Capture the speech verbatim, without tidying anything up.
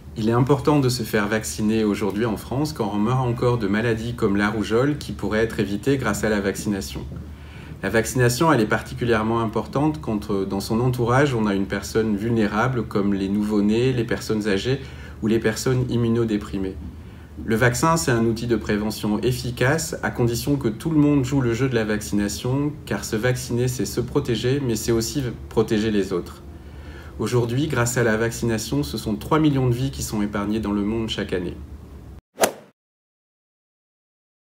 Il est important de se faire vacciner aujourd'hui en France car on meurt encore de maladies comme la rougeole qui pourraient être évitées grâce à la vaccination. La vaccination, elle est particulièrement importante quand euh, dans son entourage, on a une personne vulnérable comme les nouveau-nés, les personnes âgées ou les personnes immunodéprimées. Le vaccin, c'est un outil de prévention efficace à condition que tout le monde joue le jeu de la vaccination, car se vacciner, c'est se protéger, mais c'est aussi protéger les autres. Aujourd'hui, grâce à la vaccination, ce sont trois millions de vies qui sont épargnées dans le monde chaque année.